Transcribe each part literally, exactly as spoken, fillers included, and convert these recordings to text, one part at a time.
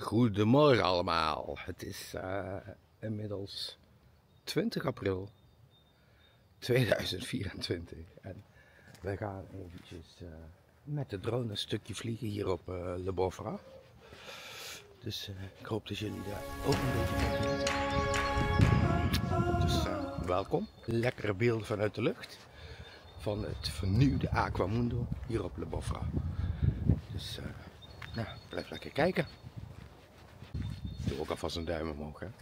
Goedemorgen allemaal. Het is uh, inmiddels twintig april tweeduizend vierentwintig en wij gaan eventjes uh, met de drone een stukje vliegen hier op uh, Le Bofra. Dus uh, ik hoop dat jullie daar ook een beetje van genieten. Dus uh, welkom. Lekkere beelden vanuit de lucht van het vernieuwde Aquamundo hier op Le Bofra. Dus uh, nou, blijf lekker kijken. Doe ook alvast een duim omhoog, hè.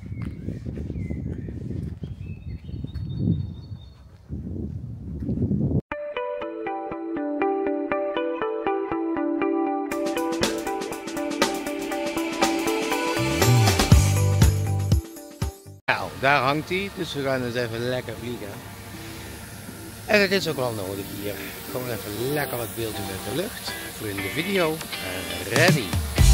Nou, daar hangt hij, dus we gaan eens even lekker vliegen. En het is ook wel nodig hier. Gewoon even lekker wat beelden uit de lucht voor in de video. En ready!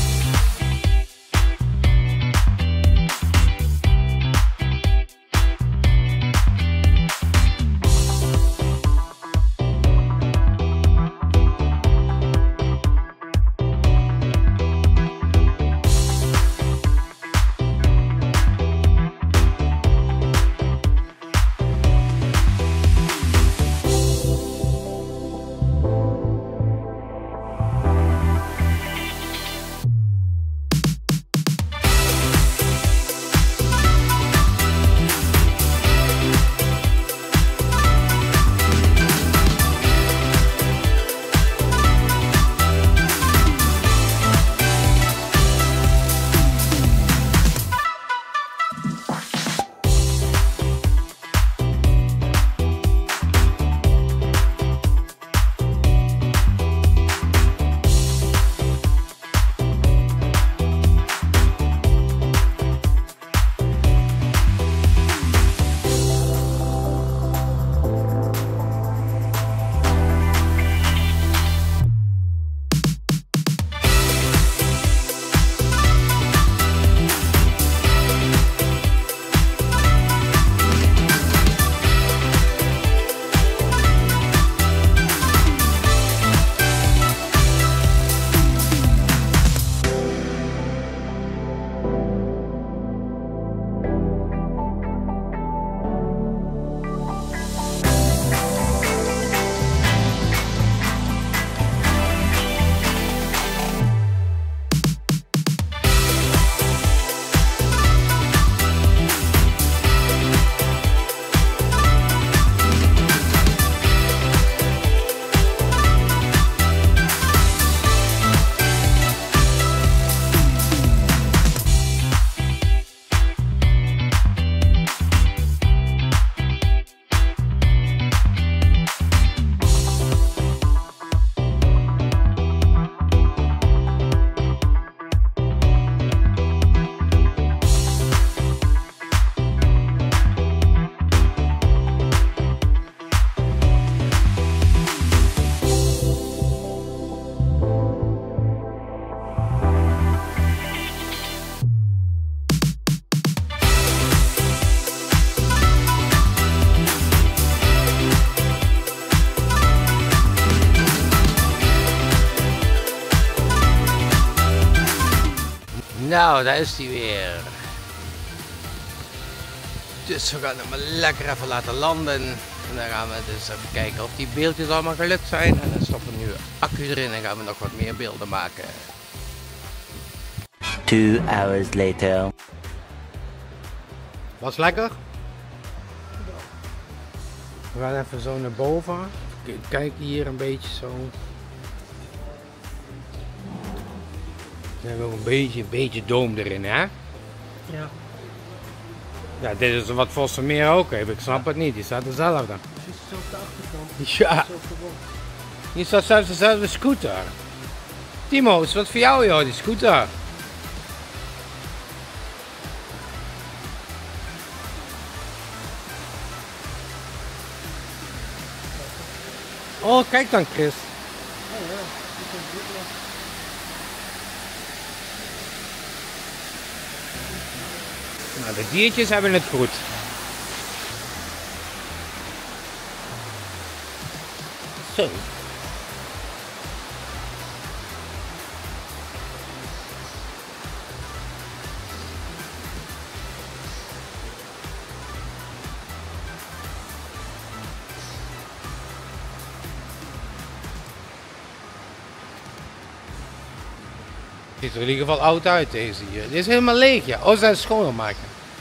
Nou, daar is hij weer. Dus we gaan hem maar lekker even laten landen. En dan gaan we dus even kijken of die beeldjes allemaal gelukt zijn. En dan stoppen we nu accu erin en gaan we nog wat meer beelden maken. Two hours later. Was lekker? We gaan even zo naar boven. Kijk hier een beetje zo. We hebben ook een beetje, een beetje doom erin, hè? Ja. Ja, dit is wat Vossenmeer ook heeft. Ik snap het niet. Die staat hetzelfde. Precies zo op de achterkant. Ja. Hier staat zelfs dezelfde scooter. Timo, is wat voor jou, joh, die scooter? Oh, kijk dan, Chris. Oh ja, die is goed. Nou, de diertjes hebben het goed. Zo. Ziet er in ieder geval oud uit deze hier. Dit is helemaal leeg, ja. Oh, ze zijn schoner maken.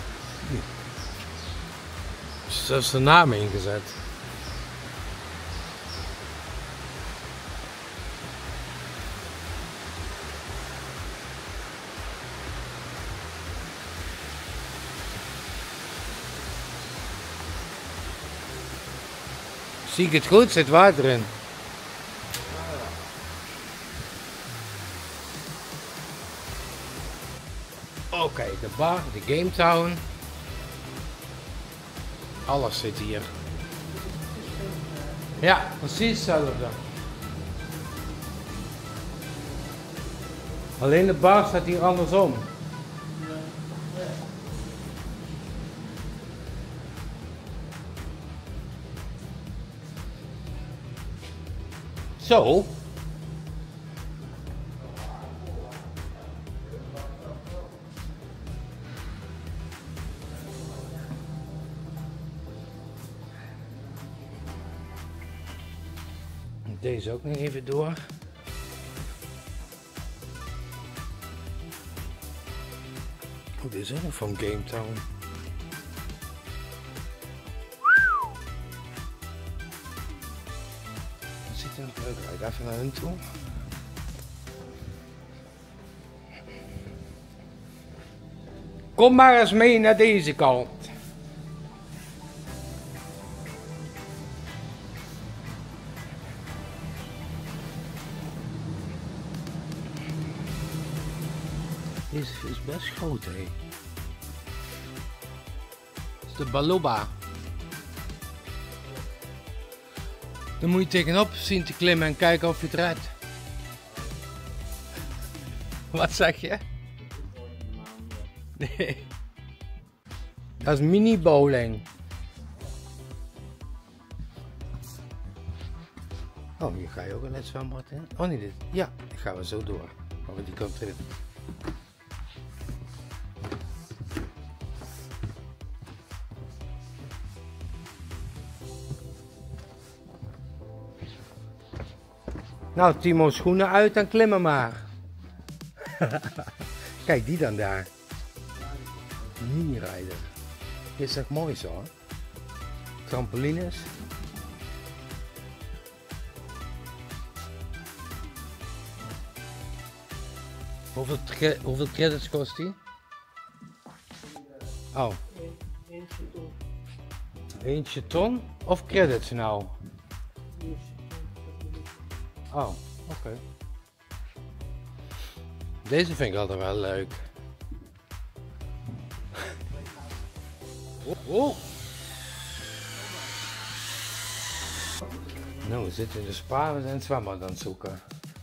Ze is de naam ingezet. Zie ik het goed? Zit water in. Oké, okay, de bar, de Game Town. Alles zit hier. Ja, precies hetzelfde. Alleen de bar staat hier andersom. Zo. Deze ook nog even door. Oh, dit is ook nog van Game Town. Dat ziet er leuk uit. Even naar hun toe. Kom maar eens mee naar deze kant. Deze is best groot, hé. Dit is de Baluba. Dan moet je tegenop zien te klimmen en kijken of je het redt. Wat zeg je? Nee. Dat is mini bowling. Oh, hier ga je ook in het zwembad in. Oh nee, dit. Ja, dan gaan we zo door. Gaan we die kant in. Nou, Timo, schoenen uit en klimmen maar. Kijk, die dan daar. Mini-rijder. Dit is echt mooi zo, hè? Trampolines. Hoeveel, hoeveel credits kost die? Oh. Eentje ton of credits nou? Oh, oké. Okay. Deze vind ik altijd wel leuk. Oh, oh. Nou, we zitten in de spa, we zijn het zwembad aan het zoeken.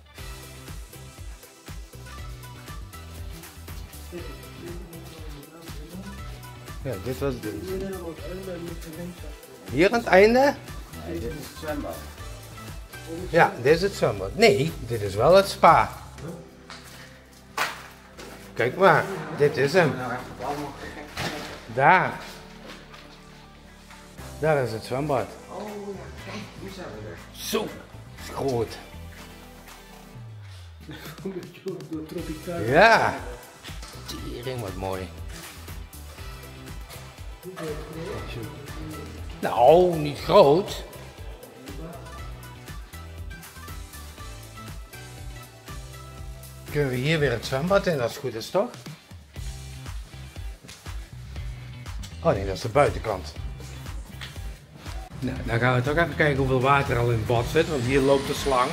Ja, dit was deze. Hier aan het einde? Nee, dit is het zwembad. Ja, dit is het zwembad. Nee, dit is wel het spa. Kijk maar, dit is hem. Daar. Daar is het zwembad. Oh ja, kijk, hier zijn we weer. Zo, is groot. Door tropicaal. Ja. Tering, wat mooi. Nou, niet groot. Kunnen we hier weer het zwembad in, als het goed is, toch? Oh nee, dat is de buitenkant. Nou, dan gaan we toch even kijken hoeveel water al in het bad zit, want hier loopt de slang.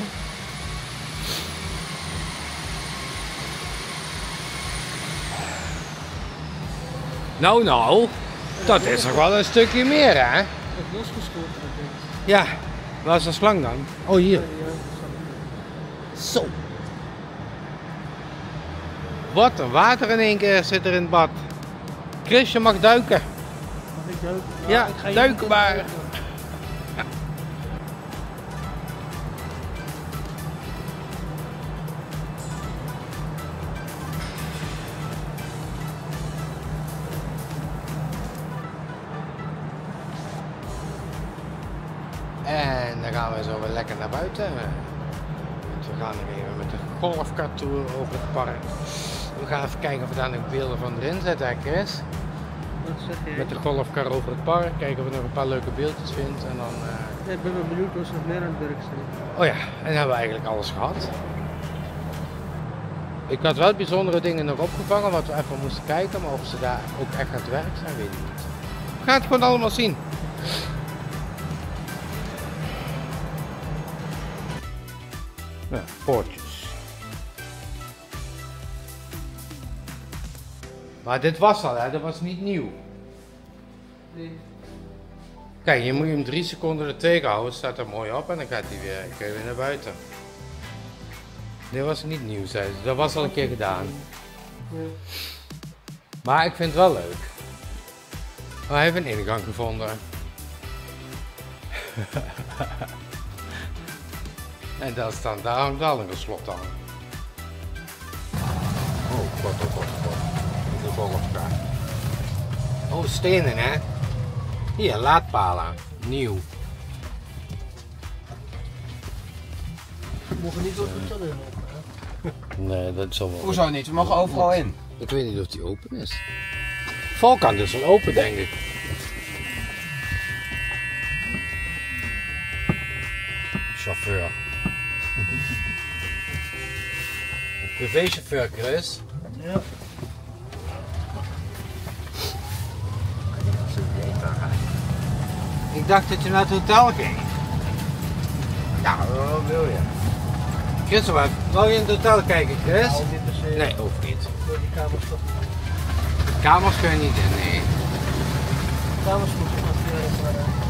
Nou, nou, dat is toch wel een stukje meer, hè? Het is losgeschoten, denk ik. Ja, waar is de slang dan? Oh, hier. Zo. Wat een water in één keer zit er in het bad. Chris, je mag duiken. Mag ik duiken? Nou, Ja, ik ga hier duiken niet maar. duiken. En dan gaan we zo weer lekker naar buiten. Want we gaan er even met de golfkar tour over het park. We gaan even kijken of we daar nog beelden van erin zetten, hè Chris? Wat zeg jij? Met de golfkar over het park, kijken of we nog een paar leuke beeldjes vinden en dan... Uh... Ja, ik ben wel benieuwd of ze nog meer aan het werk zijn. Oh ja, en dan hebben we eigenlijk alles gehad. Ik had wel bijzondere dingen nog opgevangen wat we even moesten kijken, maar of ze daar ook echt aan het werk zijn, weet ik niet. We gaan het gewoon allemaal zien. Ja, poortjes. Maar dit was al, hè? Dat was niet nieuw. Nee. Kijk, je moet hem drie seconden er tegenhouden, staat er mooi op en dan gaat hij weer, kun je weer naar buiten. Dit was niet nieuw, zei ze. Dat was al een keer gedaan. Ja. Maar ik vind het wel leuk. Oh, hij heeft een ingang gevonden. En daar staan, daar hangt wel een slot aan. Oh, god, oh, god, oh, god. De golfkar. Oh, stenen, hè? Hier, laadpalen. Nieuw. We mogen niet door de tunnel lopen, hè? Nee, dat zal wel. Hoezo niet? We mogen overal in. Ik weet niet of die open is. De voorkant is wel open, denk ik. Chauffeur. Privéchauffeur, Chris. Ja. Ik dacht dat je naar het hotel ging. Ja, wat wil je? Chris, wat? Wil je in het hotel kijken, Chris? Nou, niet per se. Nee, hoeft niet. Door die kamers toch. De kamers kun je niet in, nee. De kamers moeten nog weer even naar de...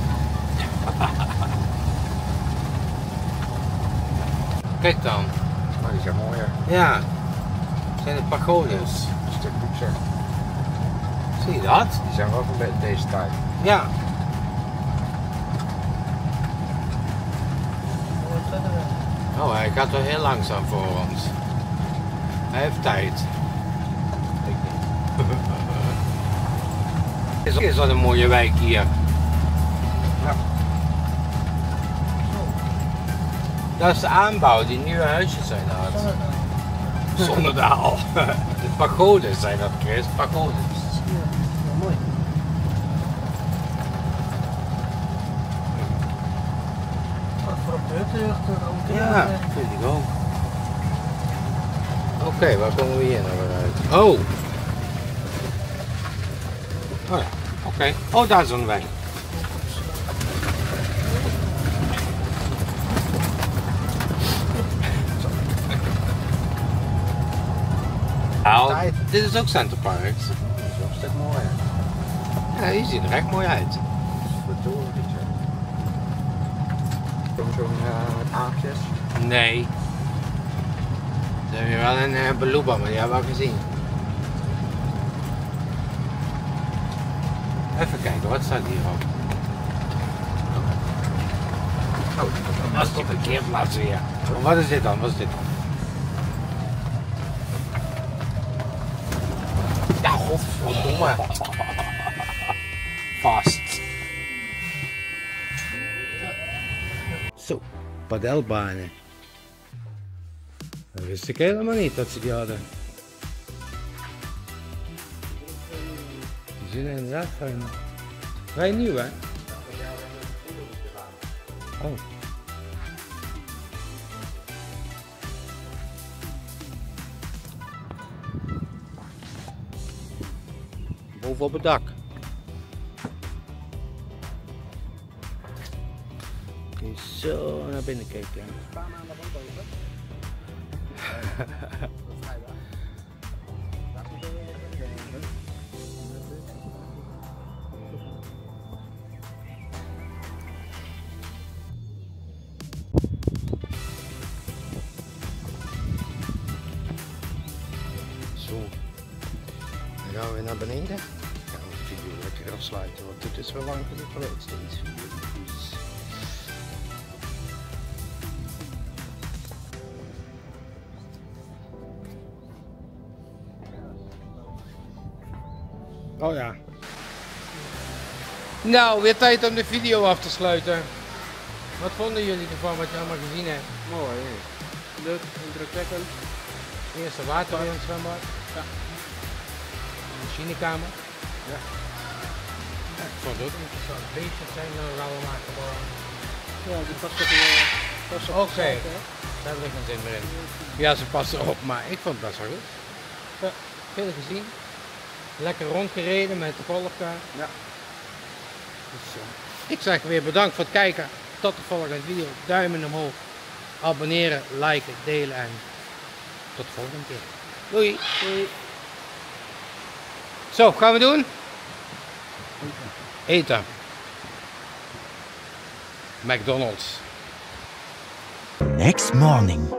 Kijk dan. Maar die zijn mooier. Ja. Zijn het pagodes? Een stuk luxer. Zie je dat? Die zijn wel van de- deze tijd. Ja. Wat verder weg. Oh, hij gaat wel heel langzaam voor ons. Hij heeft tijd. Ik niet. Is, is dat een mooie wijk hier? Ja. Dat is de aanbouw, die nieuwe huisjes zijn dat. Zonnedaal. De pagodes zijn dat, Chris. Pagodes. Ja, wel mooi. Wat voor een buurtjeugd ook. Ja, vind ik ook. Oké, okay, waar komen we hier nou weer uit? Oh! Oh ja, oké. Okay. Oh, daar is een weg. Nou, dit is ook Center Parks. Dat is wel een stuk mooier. Ja, die ziet er echt mooi uit. De torentje. Zo'n zo'n uh, met aapjes. Nee. Ze hebben hier wel een uh, beloepa, maar die hebben we al gezien. Even kijken, wat staat hierop? Oh, Dat is die parkeerplaats weer. Oh, wat is dit dan? Wat is dit dan? Ja, godverdomme. Vast. Zo, padelbanen. Dat wist ik helemaal niet dat ze die hadden. Die zijn inderdaad vrij, vrij nieuw, hè? Oh. Boven op het dak. Kun je zo naar binnen kijken. Zo, dan gaan we weer naar beneden. Gaan we de video lekker afsluiten, want dit is wel lang genoeg geweest deze video. Dus... Oh ja. Nou, weer tijd om de video af te sluiten. Wat vonden jullie ervan wat je allemaal gezien hebt? Mooi. Leuk, indrukwekkend. Eerste water in het zwembad. Ja. Machinekamer. Ja. Ja, ik vond het ook interessant. Beestjes zijn er allemaal gewoon. Ja, die past op je... Past op Oké. je zaak, hè? Daar heb ik geen zin meer in. Ja, ze passen erop, maar ik vond het best wel goed. Ja, veel gezien. Lekker rondgereden met de golfkar. Ja. Dus, uh, ik zeg weer bedankt voor het kijken. Tot de volgende video. Duimen omhoog. Abonneren, liken, delen en tot de volgende keer. Doei. Doei. Zo, gaan we doen? Eten. McDonald's. Next morning.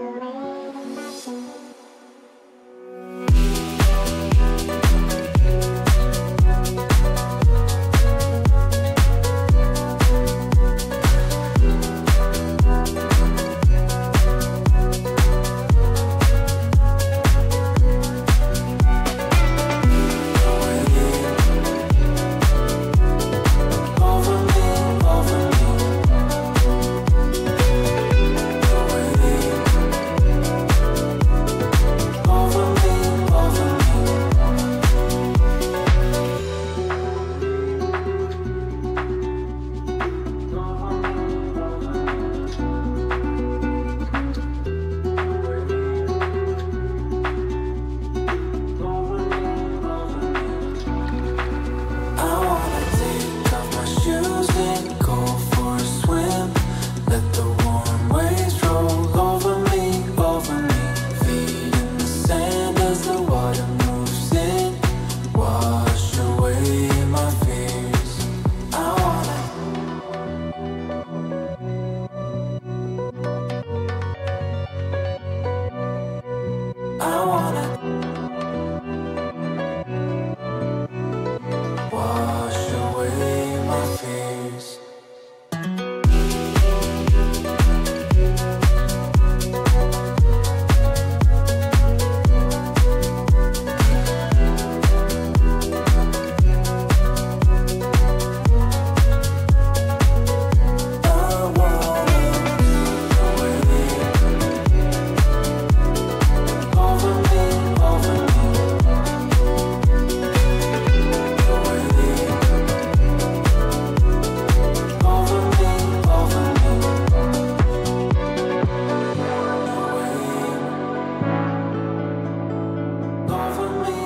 Over me.